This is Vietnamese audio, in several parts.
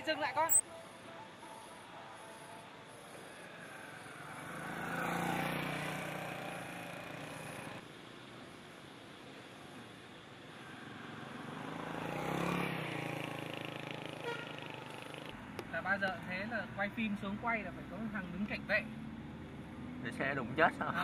dừng lại con. Là bao giờ thế là quay phim xuống quay là phải có thằng đứng cảnh vệ. Để xe đụng chết sao?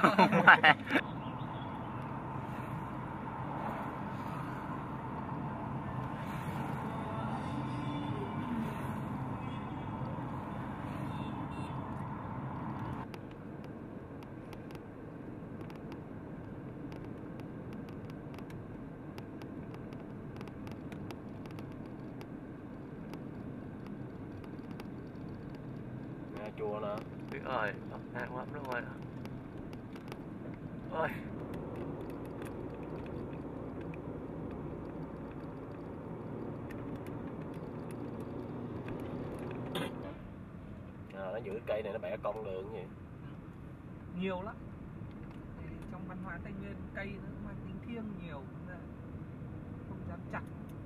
Chùa nè. Biết ơi, ngang lắm luôn rồi. Ôi. Nó giữ cái cây này nó bẻ cong đường vậy. Nhiều lắm. Trong văn hóa Tây Nguyên cây nó mang tính thiêng nhiều, không dám chặt.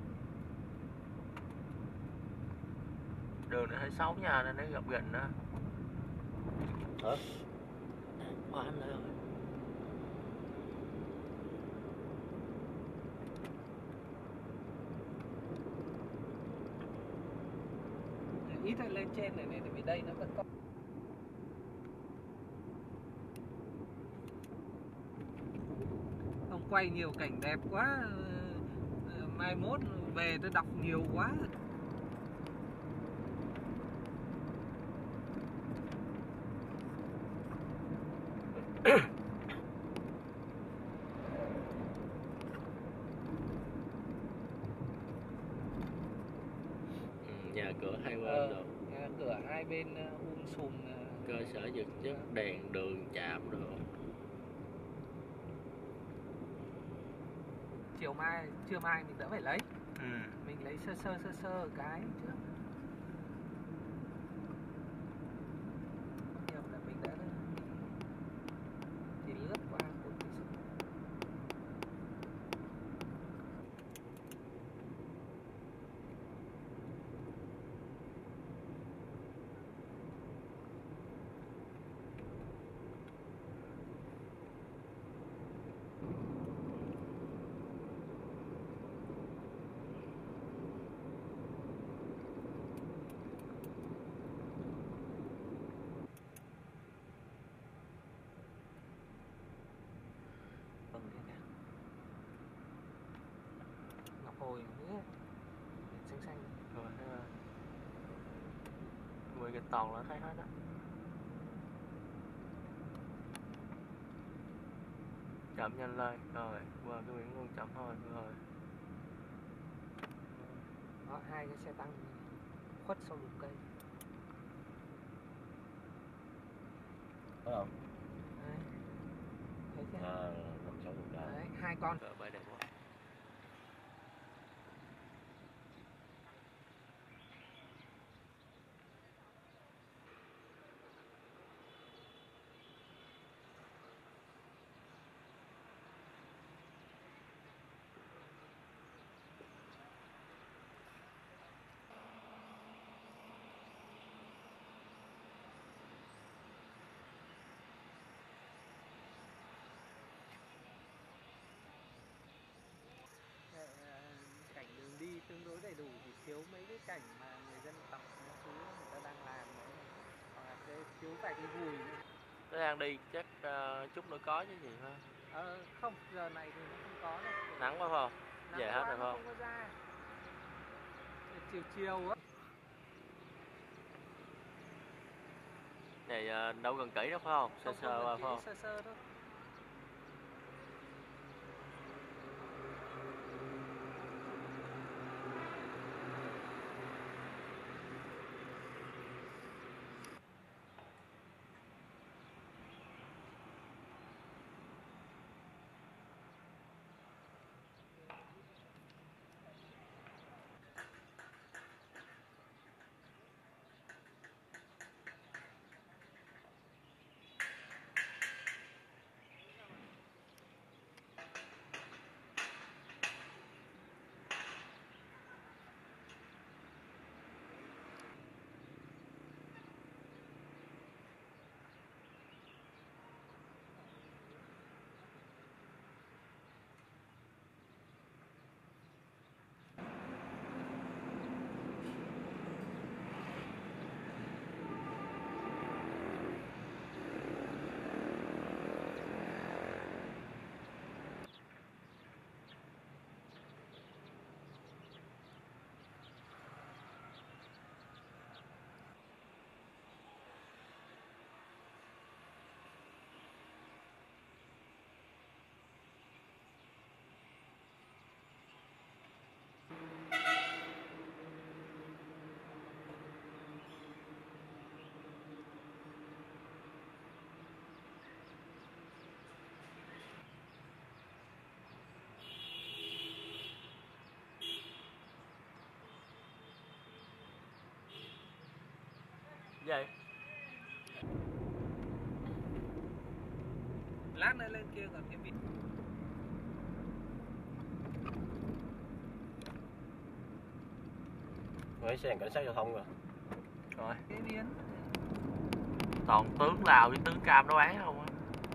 Đường này hơi xấu nha, nên nó gặp gần đó. Hả? Quá anh ơi. Ít thôi lên trên này vì đây nó vẫn có. Không quay nhiều cảnh đẹp quá, mai mốt về tôi đọc nhiều quá. Nhà cửa hai bên rồi. Nhà cửa hai bên sùm. Cơ sở vật chất, đèn đường, trạm rồi. Trưa mai mình đỡ phải lấy. Mình lấy sơ cái trước. Nhiều là mình đã thì lướt qua một cái sự. Ngọc Hồi nữa, xanh xanh. Rồi, 10 cái toàn là thấy hết đó. Chậm nhanh lên, rồi qua cái Nguyễn Ngôn chậm thôi, rồi. Đó, hai cái xe tăng khuất sau lùm cây. Có không? Đấy. Thấy chưa? Nằm sau lùm cây. Đấy, hai con. Bài đẹp quá. Cảnh đường đi tương đối đầy đủ, thì thiếu mấy cái cảnh mà người dân tộc người ta đang làm đấy, hoặc là thiếu vài cái gùi nữa. Nó đang đi chắc chút nữa có chứ gì ha. Không, giờ này thì nó không có đâu. Nắng quá không? Về hết rồi không? Không có ra. Chiều á. Này đâu cần kỹ đâu phải không? Sơ qua phải không? Sơ thôi. vậy? Lát nữa lên kia còn cái vịt. Mấy xe cảnh sát giao thông rồi. Rồi. Cái biến. Toàn tướng Lào với tướng Cam nó bán không á.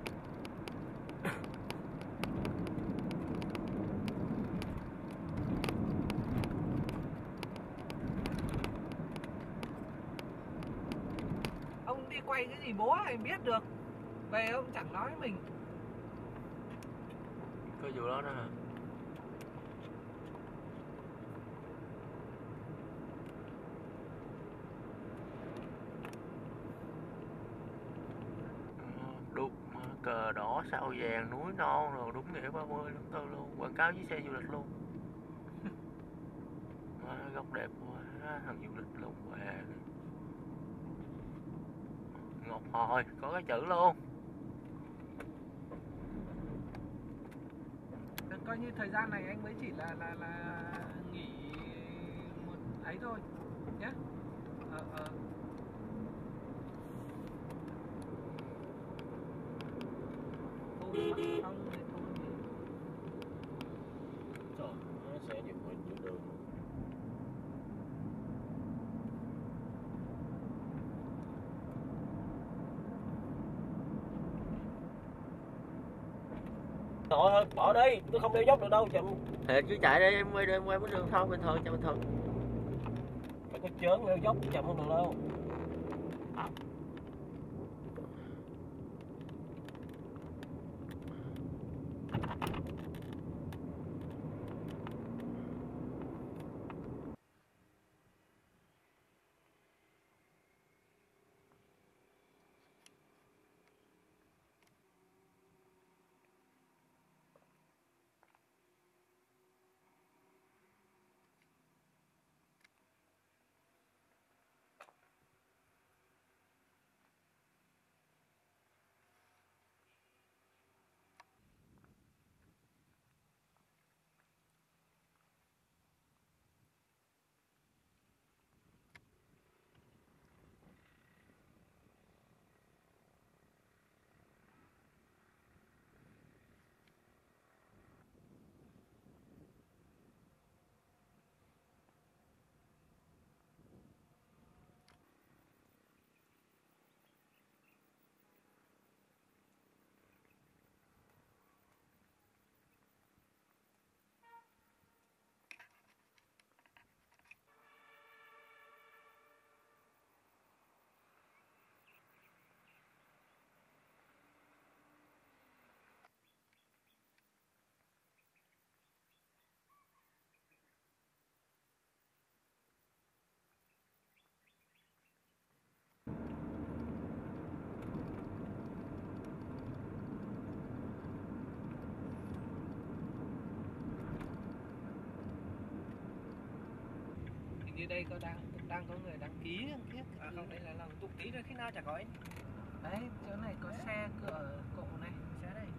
Ông đi quay cái gì bố ai biết được. Về ông chẳng nói với mình. Có vụ đó nữa hả? Đúng cờ đỏ sao vàng núi non rồi, đúng nghĩa 30 tháng 4 luôn, quảng cáo với xe du lịch luôn. Góc đẹp quá, thằng du lịch luôn về. Ngọc Hồi có cái chữ luôn. Coi như thời gian này anh mới chỉ là nghỉ một ấy thôi nhé. Không thì thôi. Trời, nó sẽ nhiều người nhiều đường. Thôi bỏ đi, tôi không leo dốc được đâu chậm. Thiệt chứ chạy đi em quay đường quay đường thông bình thường cho bình thường. Phải có chớn leo dốc chậm không được đâu. Như đây đang có người đăng ký kiếp. Không, đây là làm tục ký rồi khi nào chả có. Đấy, chỗ này có xe cửa cộ này, xe đây.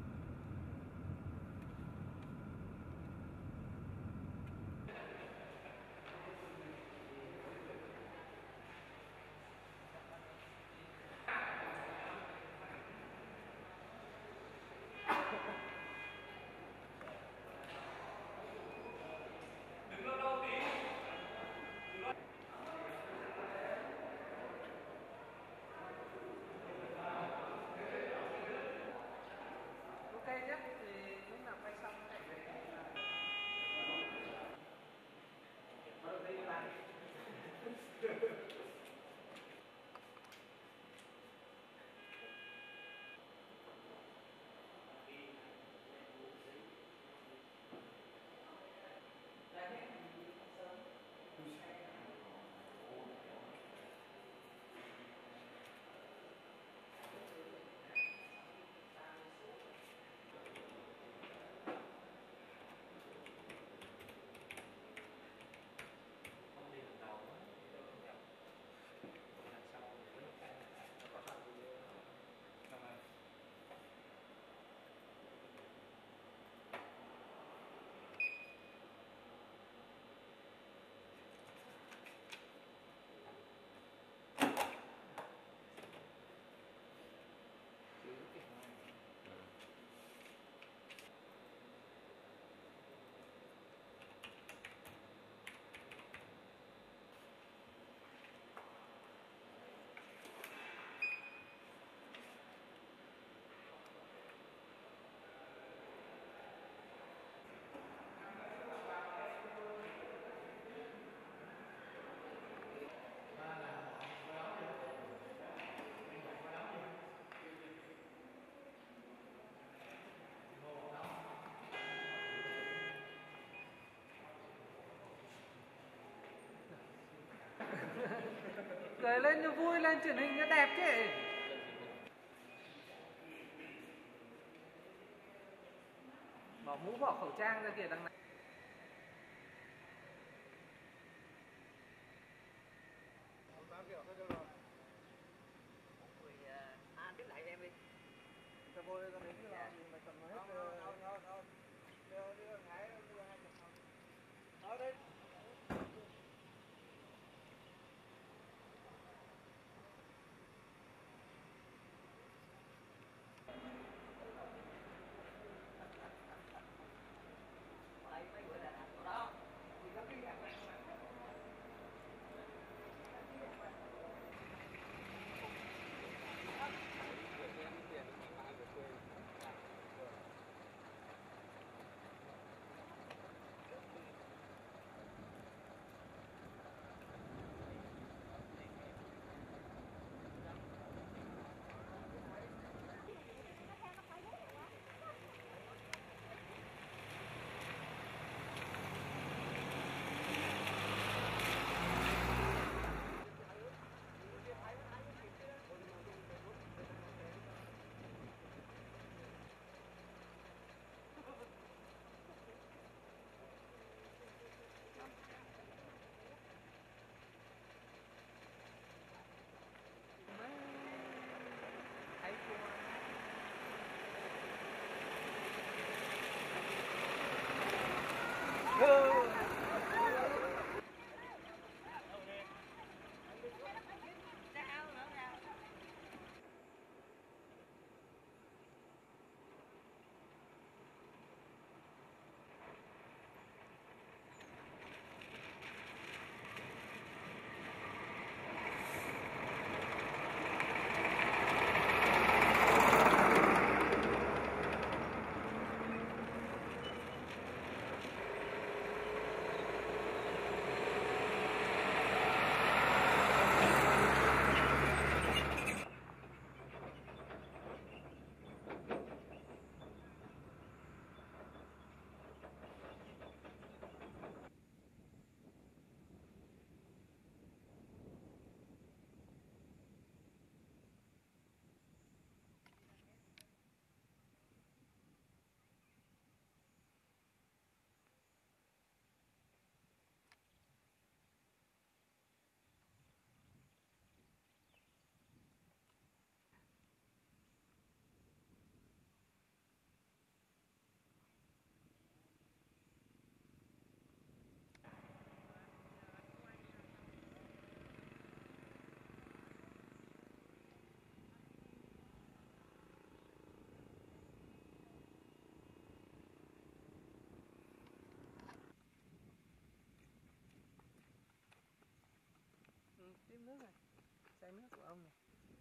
Cười lên cho vui, lên truyền hình cho đẹp chứ. Bỏ mũ bỏ khẩu trang ra kìa đằng này. Tiếp lại em đi. Cho vô con đến cái lò gì mà cầm nó hết. Ở đây. Tiếp nước này, chai nước của ông này.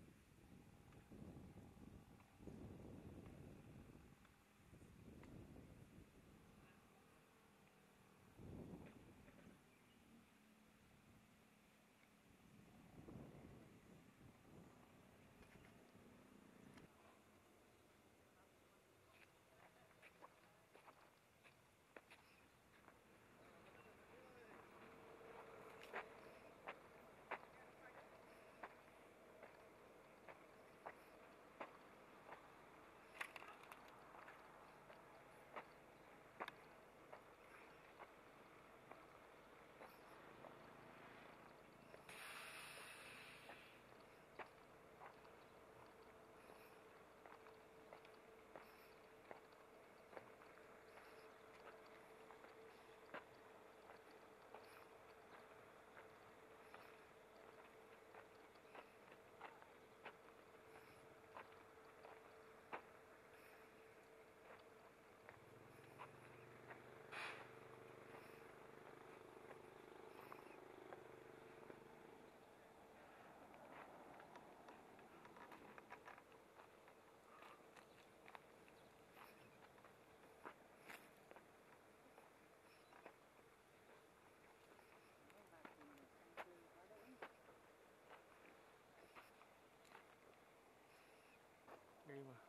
Đây mà.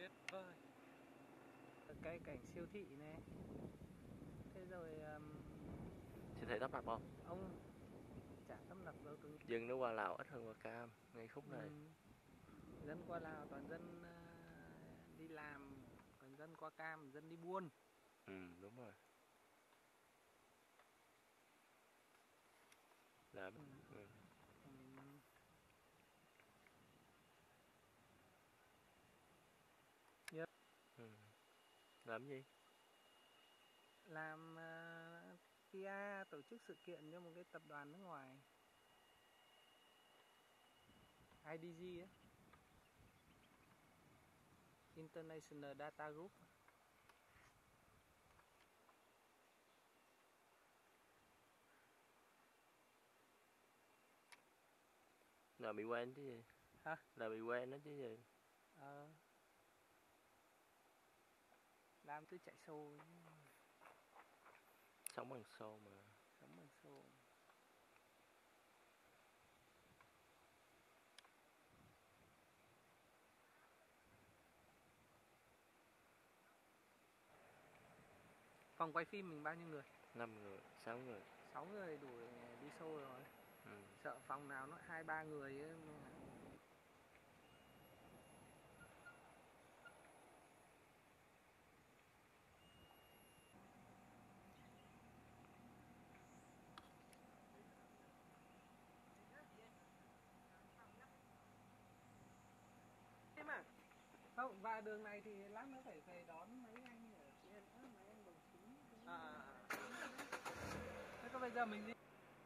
Vâng. Cái cảnh siêu thị này. Thế rồi Siêu thị Tấp Nập không? ông chả Tấp Nập đâu tôi. Dân nó qua Lào ít hơn qua Cam ngay khúc này. Dân qua Lào toàn dân đi làm, còn dân qua Cam dân đi buôn. Đúng rồi. Làm làm gì? Làm PR tổ chức sự kiện cho một cái tập đoàn nước ngoài, IDG ấy, International Data Group. Là bị quen chứ gì? Hả? Là bị quen đó chứ gì? Làm cứ chạy show, Sống bằng show mà. sống bằng show. Phòng quay phim mình bao nhiêu người? 5 người, 6 người. 6 người đủ để đi show rồi. Sợ phòng nào nó 2-3 người ấy. Mà không, và đường này thì lát nữa phải đón mấy anh ở trên, mấy anh đồng chí. Thế có bây giờ mình đi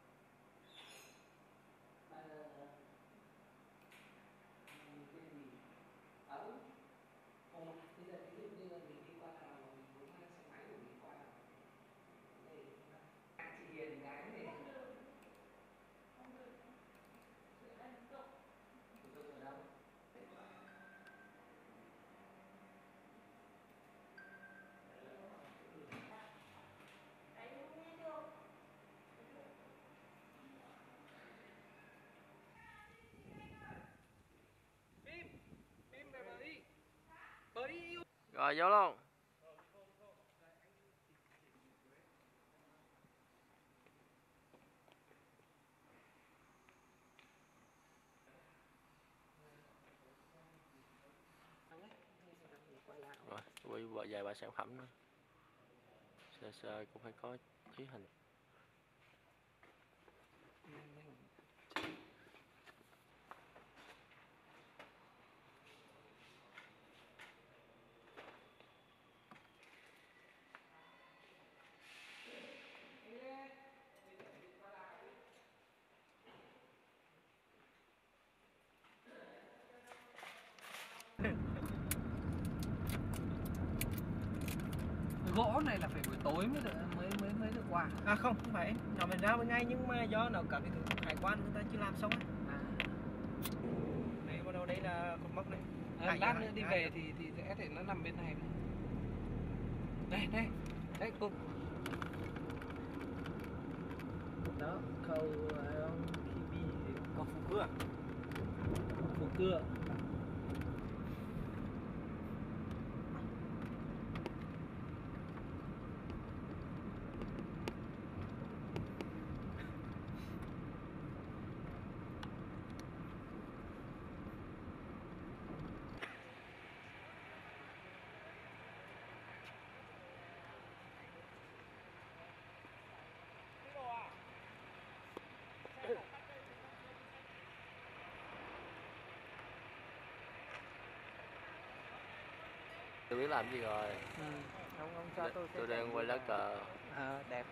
bây giờ ví dụ như là mình đi qua Lào, mình muốn mang xe máy của mình qua chị Hiền gái này ở đâu? Phim về bờ đi yêu. Rồi vô luôn. Rồi, quay vài ba sản phẩm nữa. Sơ sơ cũng phải có ký hình. Gỗ này là phải buổi tối mới được qua. À không phải, nó phải ra với ngay nhưng mà do nó cả cái thủ tục hải quan người ta chưa làm xong ấy. Đây bắt đầu đây là cột mốc này. Lát nữa đi về thì sẽ thể nó nằm bên này. Đây đấy cột. Đó, cầu Cầu Phú Cưa. Phú Cưa. Tôi biết làm gì rồi. Ông cho Tôi đang quay lá cờ. Đẹp.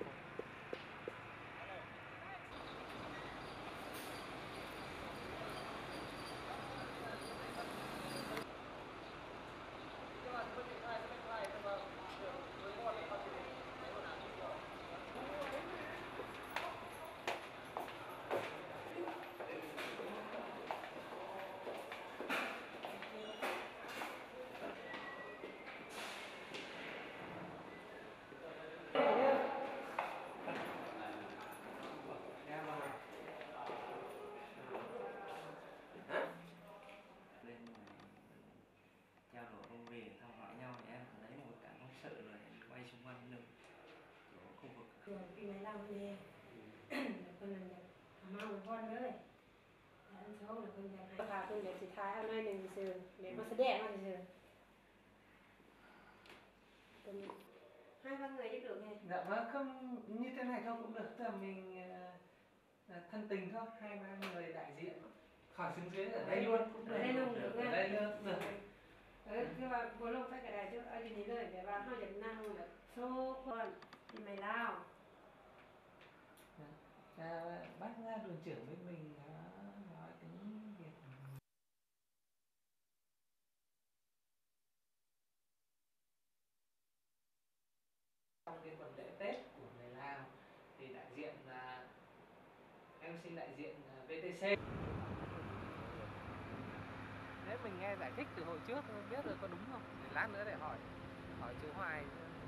ปีใหม่เราเนี่ยคนนั้นจะมาหมู่บ้านเลยอันสองน่ะคนอยากให้พาคนเดี๋ยวสิท้ายเอาหน่อยหนึงซื่อเดี๋ยวมาแสดงมาซื่อเป็นให้บางngười giúp được nghe. Dạ vâng, không như thế này thôi cũng được, tức là mình thân tình thôi, 2-3 người đại diện khỏi xuống dưới ở đây luôn cũng được. Ở đây luôn được Ở đây luôn cũng được. คือว่าบ่ลงไปก็ได้เด้อเอาอยู่นี่เลยแบบว่าเฮาอยากนั่งแบบโซคนที่ไม่ลาว Bác đồn trưởng với mình nói tiếng Việt. Trong cái tuần lễ Tết của người Lào thì đại diện em xin đại diện VTC. Nếu mình nghe giải thích từ hồi trước không biết rồi có đúng không? Để lát nữa để hỏi chú Hoài.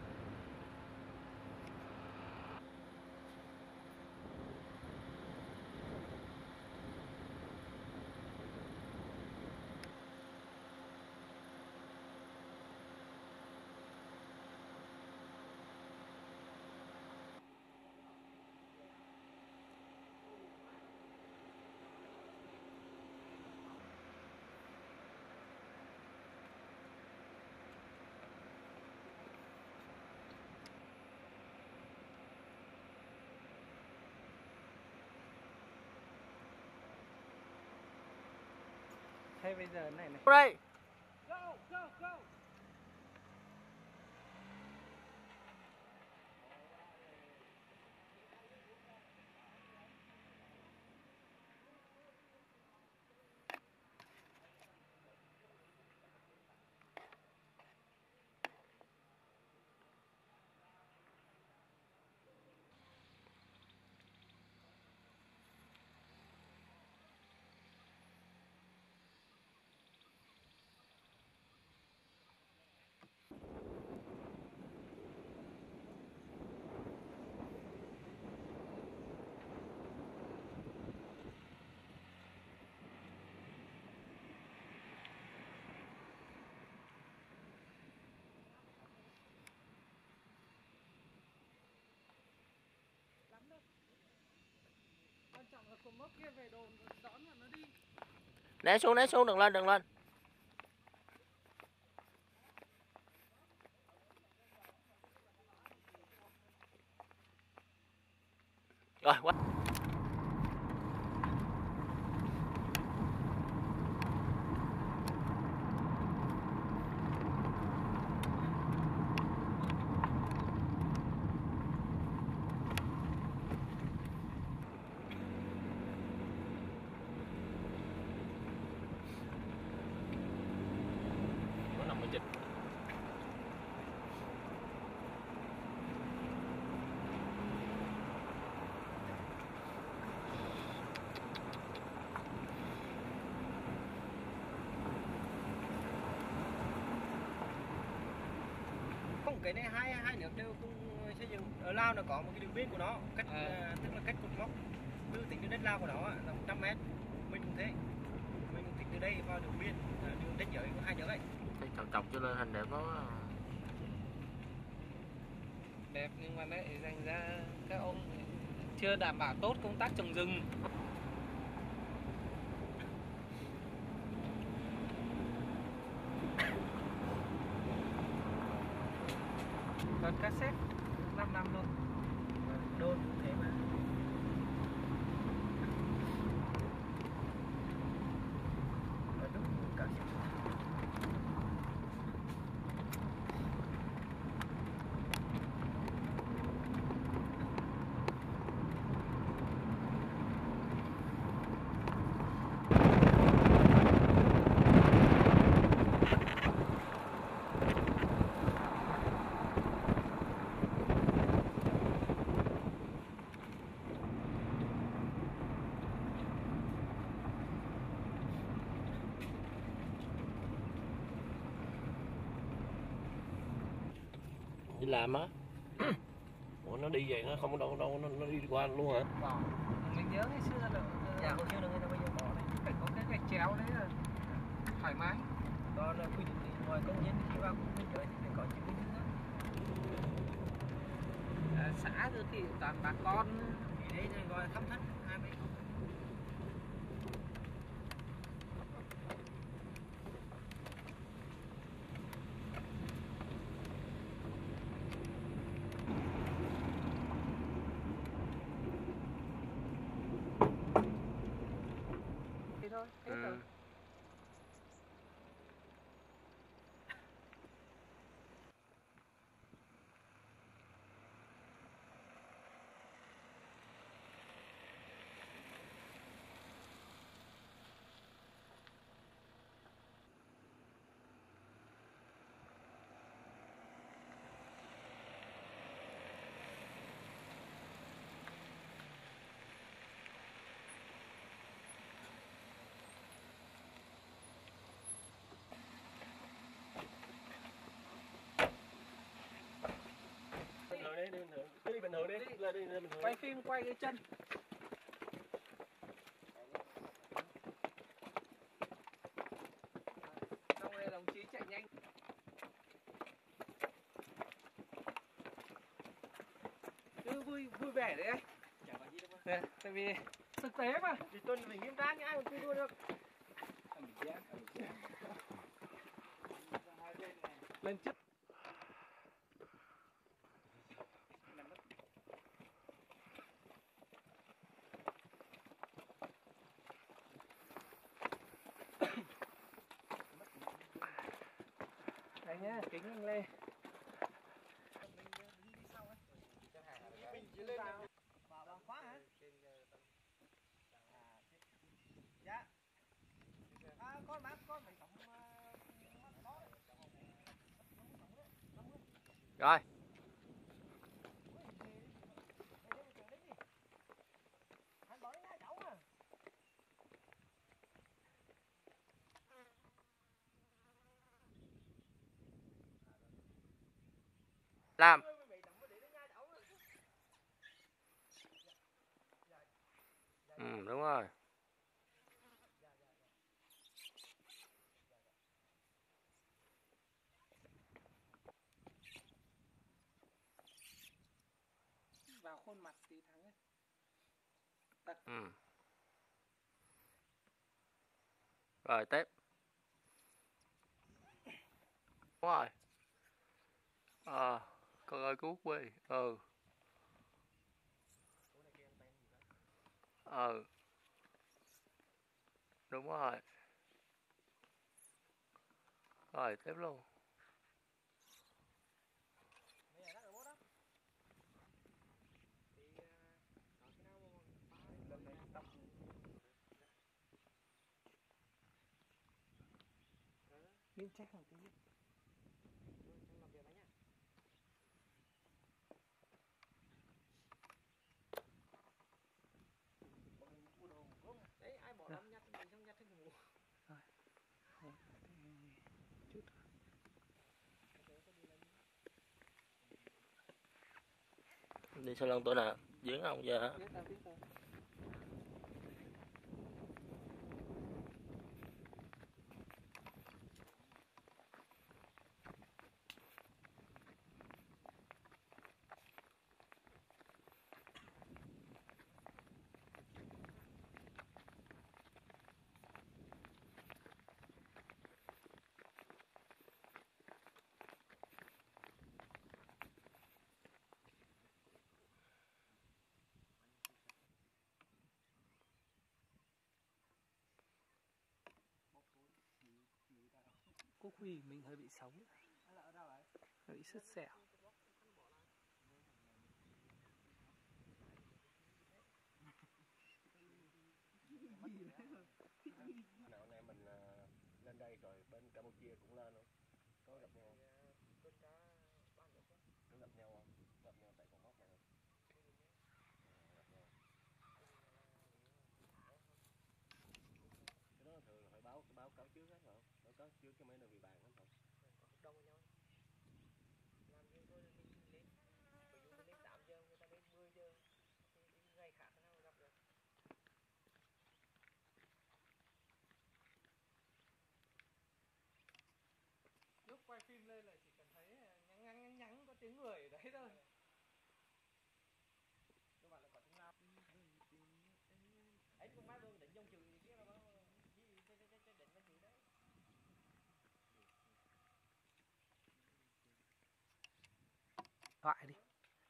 Thế bây giờ này này. Đây. Go, go, go. Quan trọng là cột mốc kia về đồn đón là nó đi. Né xuống, đừng lên. Rồi, quá. Nó nằm ở trên. Cái này hai nước đều cùng xây dựng. Ở Lào nó có một cái đường biên của nó, cách tức là cách cột mốc từ tỉnh đến đất Lào của nó là 100 m. Mình cũng thế. Mình tính từ đây vào đường biên, đường ranh giới của hai nước ấy. Thấy chọc cho lên hình đẹp quá. Đẹp nhưng mà lại dành ra các ông chưa đảm bảo tốt công tác trồng rừng. Còn cassette 5 năm luôn. Đôn cũng thế mà. Ở đúng cả Đi làm á. Ủa nó đi vậy nó không có đâu nó đi qua luôn hả? Bỏ. Mình nhớ ngày xưa là dạ hồi xưa là người ta bây giờ bỏ đấy. phải có cái gạch chéo đấy là thoải mái. Còn quy định thì ngoài công nhân khi vào cũng phải chơi thì phải có chứng minh thứ đó. xã thì toàn bà con. Thì đấy gọi là thăm thân hai bên. Thế thôi, hết rồi. Đi bình thường đi, lên đi bình thường. Quay phim quay cái chân. Xong rồi đồng chí chạy nhanh. Cứ vui vẻ đấy. Nè, tại vì thực tế mà. Thì tôi phải nghiêm trang chứ ai mà tôi đua được. Lên trước. Đây nhá, kính anh Lê. Vào khóa hả? Dạ. Con bác con phải tổng Rồi. Làm. Đúng rồi. Vào khuôn mặt tí thắng ấy. Rồi tiếp. Đúng rồi. Con ơi cứu quê. Đúng rồi. Rồi tiếp luôn. Lên check một tí. đấy ai bỏ lắm nhặt mình trong nhặt thêm ngủ. Chút. Đi sau lưng tôi nè, giếng ông giờ. Biết rồi. Quốc Huy mình hơi bị xấu. Hơi bị sứt sẹo. Nào anh em mình lên đây rồi bên Campuchia cũng lên không? Có gặp nhau không? Có gặp nhau không? Gặp nhau tại con móc này không? Gặp nhau. Cái đó thường là phải báo cáo trước hết phải không? Báo cáo trước cho mấy đơn vị bàn hết không? Đông với nhau. Làm riêng thôi mình lên. Ví dụ mình lên 8 giờ, người ta lên 10 giờ. Thì ngày khác nào gặp được. Lúc quay phim lên là chỉ cần thấy nhắn có tiếng người ở đấy thôi. thoại đi.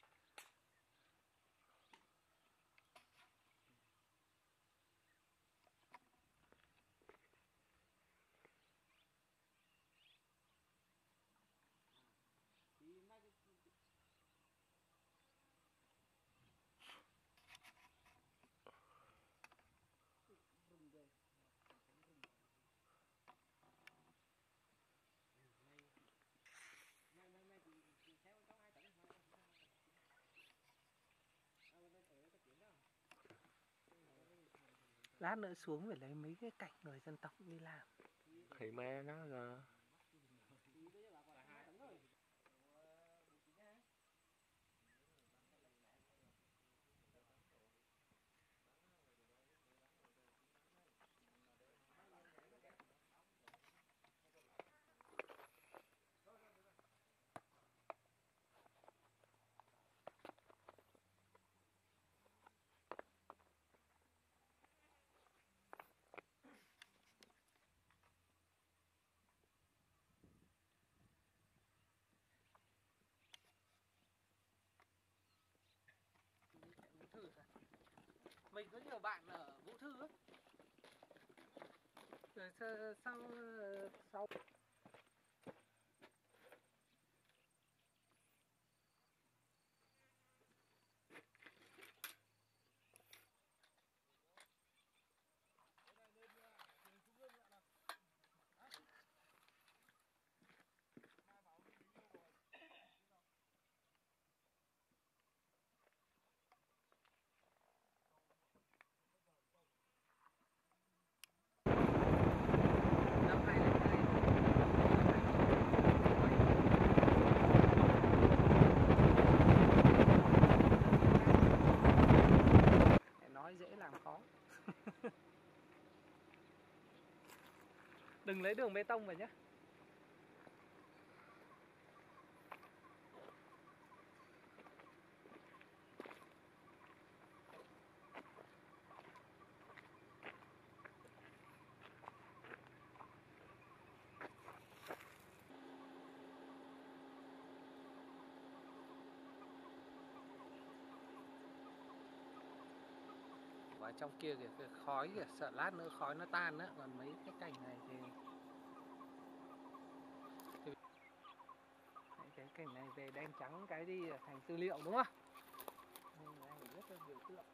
Lát nữa xuống phải lấy mấy cái cảnh người dân tộc đi làm. Thì mẹ nó là Vũ Thư à? Mình có nhiều bạn ở Vũ Thư á. Rồi sau năm 2002 nói dễ làm khó. Đừng lấy đường bê tông vào nhé. Và trong kia kìa, cái khói kìa, sợ lát nữa khói nó tan á, còn mấy cái cảnh này thì cái cảnh này về đen trắng cái đi là thành tư liệu đúng không? Hình này rất là biểu tượng.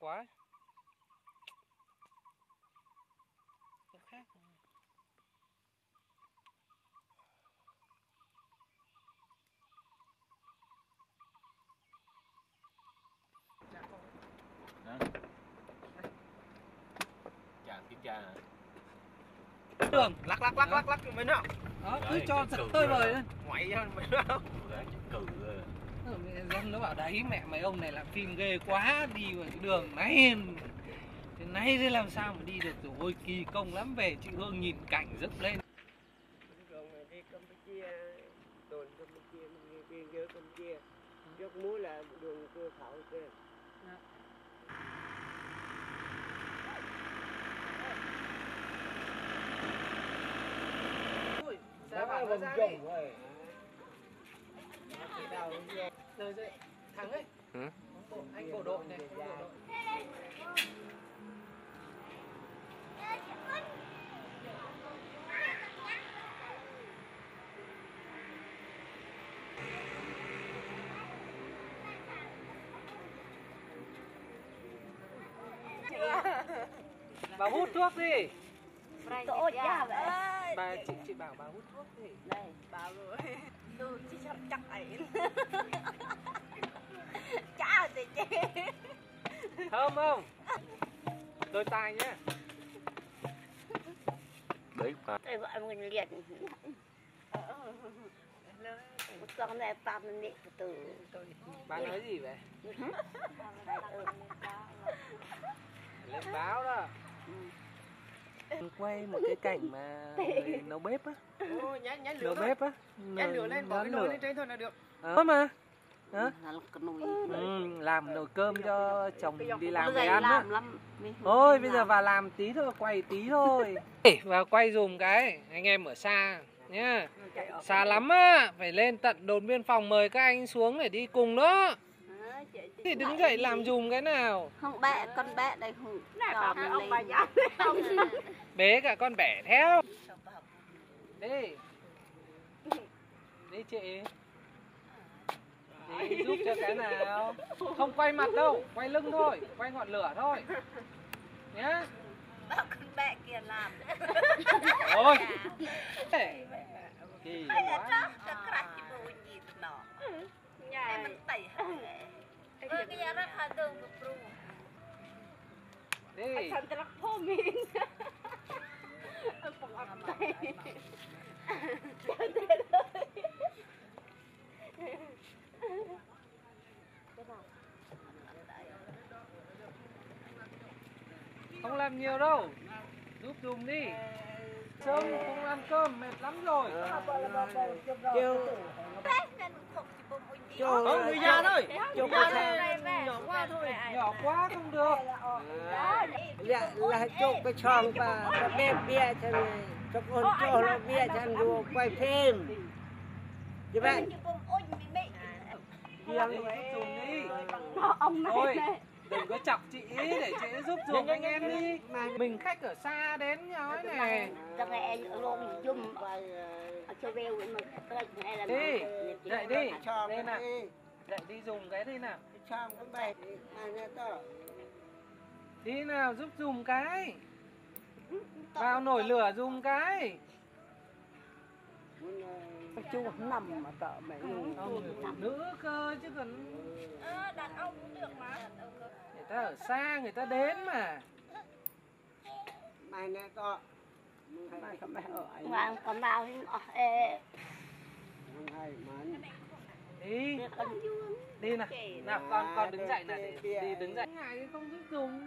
quá. Chỗ khác. Kiểm tra hả? Đường lắc mấy nào cứ cho giật tơi bời lên. ngoại ra mấy nào Cử Dân nó bảo đấy mẹ mấy ông này làm phim ghê quá, đi vào cái đường này thế này thế làm sao mà đi được, rồi ôi kỳ công lắm. Về chị Hương nhìn cảnh dứt lên. Đường này đi Campuchia, đồn Campuchia, mình biên giới Campuchia, trước mũi là đường cửa khẩu kia. Ra bảo nó ra đi. Rồi dậy, thắng ấy. Anh bộ đội này, anh bộ đội. Bà hút thuốc đi. Tội ra vậy. Bà chị bảo bà hút thuốc đi. Đây, bảo rồi. Tôi chỉ sắp chắc ấy. Chả gì chứ. Thơm không? Đôi tai nhá. đấy mà Đây gọi mình liệt. Một con này tạm mình liệt từ. Bà nói gì vậy? Lên báo đó. Quay một cái cảnh mà nấu bếp á. nhánh Nấu lửa thôi, bếp á. nhánh lửa lên, bỏ cái nồi lên trên thôi là được. Đó mà. Hả? Là cái nồi. Làm nồi cơm cho chồng đi làm Bây về giờ ăn á. làm lắm. Thôi bây giờ vào làm tí thôi, quay tí thôi. Vào quay dùm cái, anh em ở xa nhá. Xa lắm á, phải lên tận đồn biên phòng mời các anh xuống để đi cùng đó. Thì đứng dậy làm dùm cái nào. Không bẹ, con bẹ đây không. Cho mình ông bà lên. nhá. Bế cả con bẻ theo. Đi. Đi chị. Đi giúp cho cái nào. Không quay mặt đâu, quay lưng thôi, quay ngọn lửa thôi. Nhá. Bảo con bẹ kia làm. Ôi. Kỳ Bây giờ quá. cho crack cái bùi nhịt nó. Em mình tẩy hả? Cái nhà rất là tương của bru. Đi. Thành tật phô mình. Phòng ẩm tay. Không làm nhiều đâu. Giúp dùm đi. Sớm không ăn cơm mệt lắm rồi. Kêu Không, người già thôi, người già đây này nhỏ quá thôi. Nhỏ quá không được. là chụp cái tròn và bếp bia cho này, chụp ôn cho nó bia cho nó quay phim. Như vậy. Đi giúp dùm đi. Ông này Thôi, này. đừng có chọc chị ý để chị giúp dùm anh em đi. Mình khách ở xa đến nói này. Cho nghe luôn dung cho bêu mà tôi nghe là Đi, dậy đi. Tròn Đây nào. đi. Dậy đi dùng cái đi nào. Tròn cái bạch mà nó to. Đi nào giúp dùm cái. Vào nổi lửa dùng cái. Chú nằm mà tợ mày. Không, nữ cơ chứ còn. đàn ông cũng được mà. Người ta ở xa người ta đến mà. Mày nè to. Mày có mẹ ở ấy. Mà còn bao ê. Không hay mắn. Đi. Đi nào. Nào con đứng dậy nào để đi đứng dậy. Ngại không giúp dùng.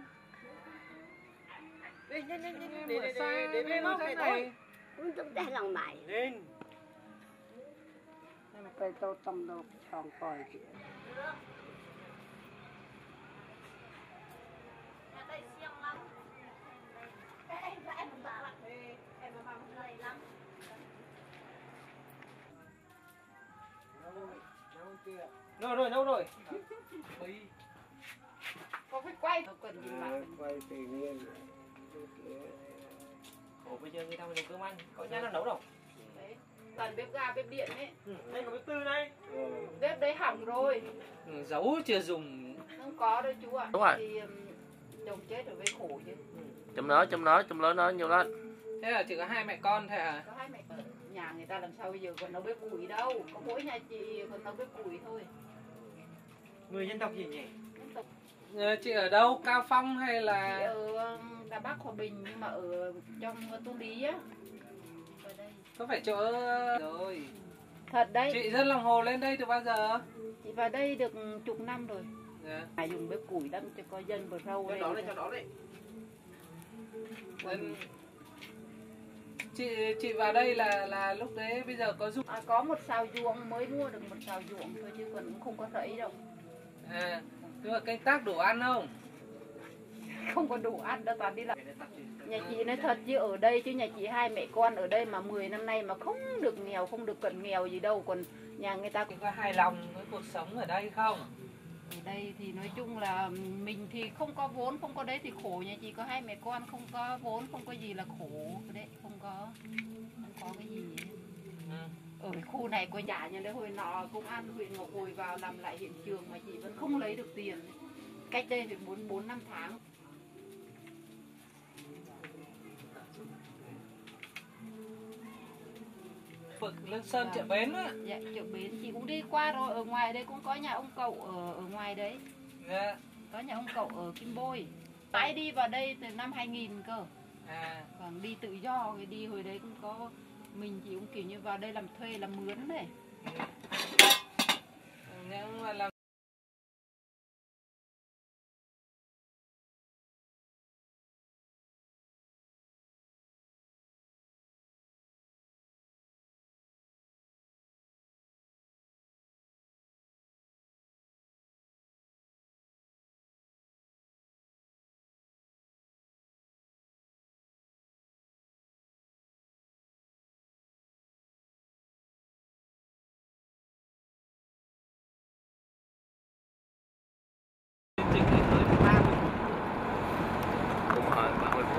Đi, nhanh, Để về móc cái này này. thôi. Cũng chúng ta lòng mày. Lên. Em cây tô tâm đâu tròn còi kìa. Đây siêng lắm. Em bảo là em bảo lầy lắm. Đâu rồi. Có phải quay. Cần nhìn mặt. Quay tự nhiên. Ủa bây giờ người ta mới nấu cơm ăn, có nhà nào nấu đâu? Toàn bếp ga, bếp điện ấy. Đây có bếp tư này. Bếp đấy hỏng rồi. Giấu chưa dùng. Không có đâu chú ạ. Đúng rồi. Thì chồng chết rồi mới khổ chứ. Chấm nó nhiều lắm. Thế là chỉ có hai mẹ con thôi hả? Có hai mẹ nhà người ta làm sao bây giờ còn nấu bếp củi đâu, có mỗi nhà chị còn nấu bếp củi thôi. Người dân tộc gì nhỉ? Chị ở đâu? Cao Phong hay Chị là ở Đà Bắc Hòa Bình nhưng mà ở trong Tô Lý á. Ở đây. có phải chỗ rồi? Thật đấy. Chị dân Lòng Hồ lên đây từ bao giờ? Chị vào đây được chục năm rồi. Dạ. Dùng bếp củi lắm cho có dân bờ rau đây. Cho nó đấy. Chị vào đây là lúc đấy bây giờ có giúp Có một xào ruộng, mới mua được một xào ruộng thôi chứ còn cũng không có rẫy đâu. nhưng mà canh tác đủ ăn không? Không có đủ ăn đâu, toàn đi làm. Nhà chị nói thật chứ ở đây chứ nhà chị hai mẹ con ở đây mà 10 năm nay mà không được nghèo, không được cận nghèo gì đâu. Còn nhà người ta cũng Có hài lòng với cuộc sống ở đây không? ở đây thì nói chung là mình thì không có vốn, không có đấy thì khổ. Nhà chị có hai mẹ con không có vốn, không có gì là khổ đấy, không có cái gì. Ở khu này có nhà nhà đấy hồi nọ công an huyện Ngọc Hồi vào làm lại hiện trường mà chị vẫn không lấy được tiền. Cách đây phải 4-5 tháng. Phượng Lương Sơn chợ Bến á. Dạ, chợ Bến chị cũng đi qua rồi, ở ngoài đây cũng có nhà ông cậu ở ngoài đấy. Dạ. Có nhà ông cậu ở Kim Bôi. Mãi đi vào đây từ năm 2000 cơ. Còn đi tự do thì đi hồi đấy cũng có mình chị cũng kiểu như vào đây làm thuê làm mướn này. Nhưng mà làm Đúng rồi, 30 phút.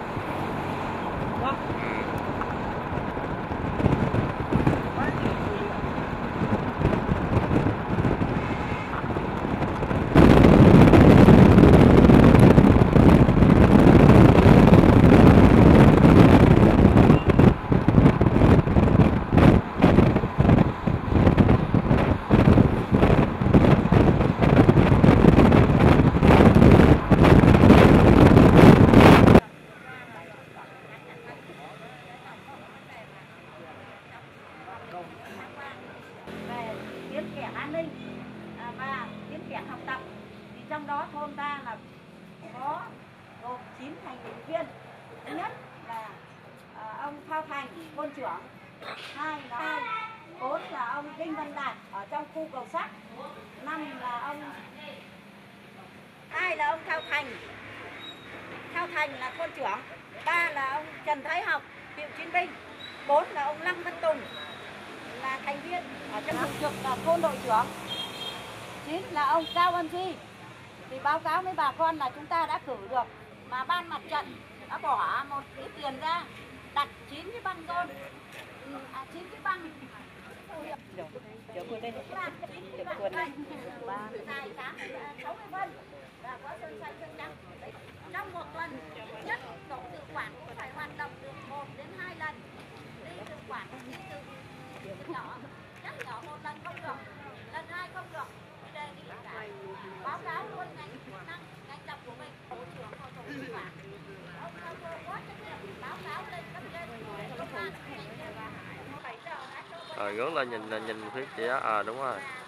Về tiến triển an ninh và tiến triển học tập thì trong đó thôn ta là có gồm 9 thành viên. Thứ nhất là ông Thao Thành, thôn trưởng. 2 là 4 là ông Đinh Văn Đạt ở trong khu cầu sắt. 5 là ông 2 là ông Thao Thành là thôn trưởng. 3 là ông Trần Thái Học, cựu chiến binh. 4 là ông Lăng Văn Tùng là thành viên ở trong thường trực là thôn đội trưởng. 9 là ông Cao Văn Duy. Thì báo cáo với bà con là chúng ta đã cử được, mà ban mặt trận đã bỏ một ít tiền ra đặt 9 cái băng rôn, 9 cái băng Chở quân đây. chở quân này dài 60 phân và có sơn xanh sơn trắng. Trong một tuần nhất tổ tự quản phải hoạt động được 1 đến 2 lần. Đi tự quản đi từ nhỏ, nhắc nhỏ một lần không được, lần 2 không được, đề nghị cả báo cáo luôn ngành chức năng, ngành lập của mình, tổ trưởng của tổ tự quản. Ông có trách nhiệm báo cáo lên cấp trên công an. Rồi ngước lên nhìn phía chị á, đúng rồi.